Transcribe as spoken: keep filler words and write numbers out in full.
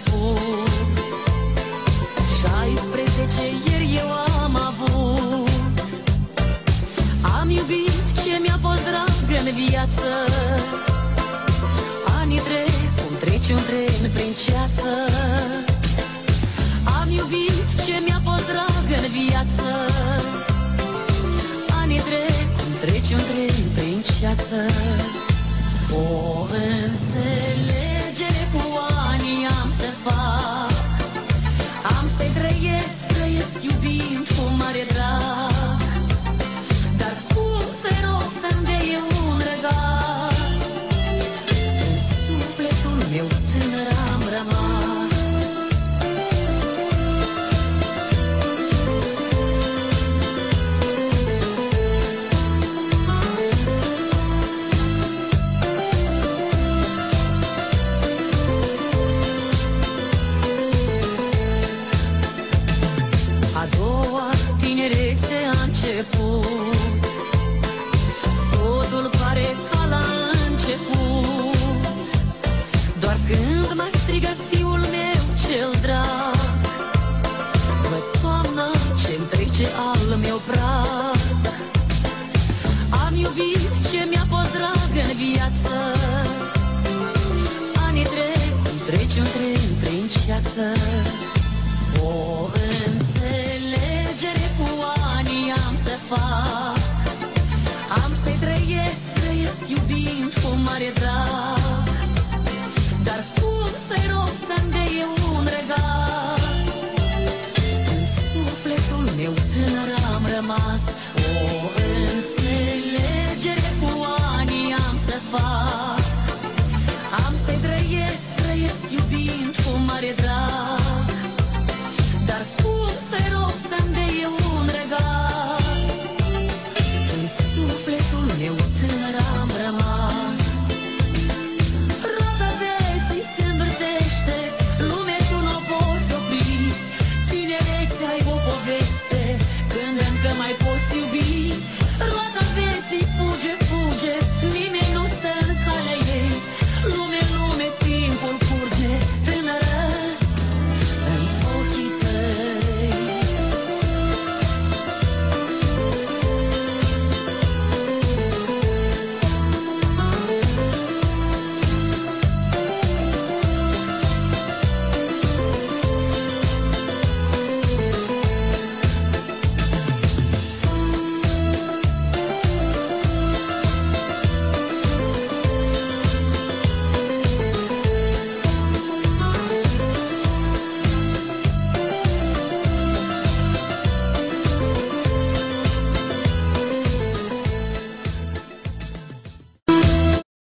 început. șaisprezece ieri eu am avut. Am iubit ce mi-a fost drag în viață. Anii trec cum trece un tren prin ceață. Am iubit ce mi-a fost drag în viață. Anii trec cum trece un tren prin ceață. O înțelegere cu anii am să fac. Am să-i trăiesc, trăiesc iubind cu mare drag. Dar cum să rog să-mi dea un răgaz? În sufletul meu tânăr am rămas. Totul pare ca la început. Doar când mă strigă fiul meu cel drag, văd toamna ce-mi trece al meu prag. Am iubit ce mi-a fost drag în viață. Anii trec cum trece un tren prin ceață. O înțelegere cu anii am să fac. Am să-i trăiesc, trăiesc iubind cu mare drag. Dar cum să-i rog să-mi dea un răgaz? În sufletul meu tânăr am rămas. O